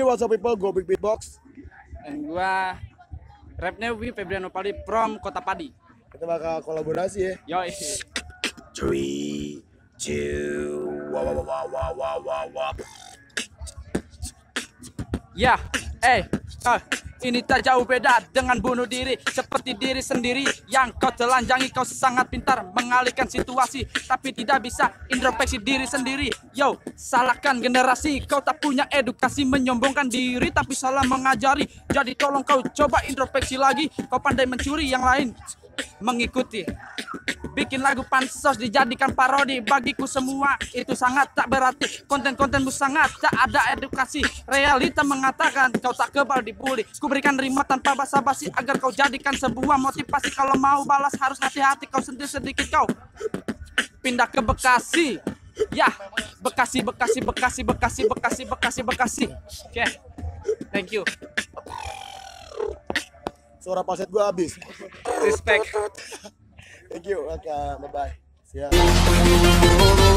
what's up people, go big beatbox. Dan gua rapnya Febriano Paldi from Kota Padi. Kita bakal kolaborasi ya. Yoi. 3, 2, wow, wow, wow, wow, wow, wow, wow. Ya, ini tak jauh beda dengan bunuh diri. Seperti diri sendiri yang kau telanjangi. Kau sangat pintar mengalihkan situasi, tapi tidak bisa introspeksi diri sendiri. Yo, salahkan generasi. Kau tak punya edukasi, menyombongkan diri tapi salah mengajari. Jadi tolong kau coba introspeksi lagi. Kau pandai mencuri, yang lain mengikuti. Bikin lagu pansos dijadikan parodi. Bagiku semua itu sangat tak berarti. Konten-kontenmu sangat tak ada edukasi. Realita mengatakan kau tak kebal dibully. Ku berikan remote tanpa basa-basi agar kau jadikan sebuah motivasi. Kalau mau balas harus hati-hati. Kau sentil sedikit kau pindah ke Bekasi. Ya, Bekasi. Oke, thank you. Suara falset gua habis. Respect. Thank you, bye bye. Siap.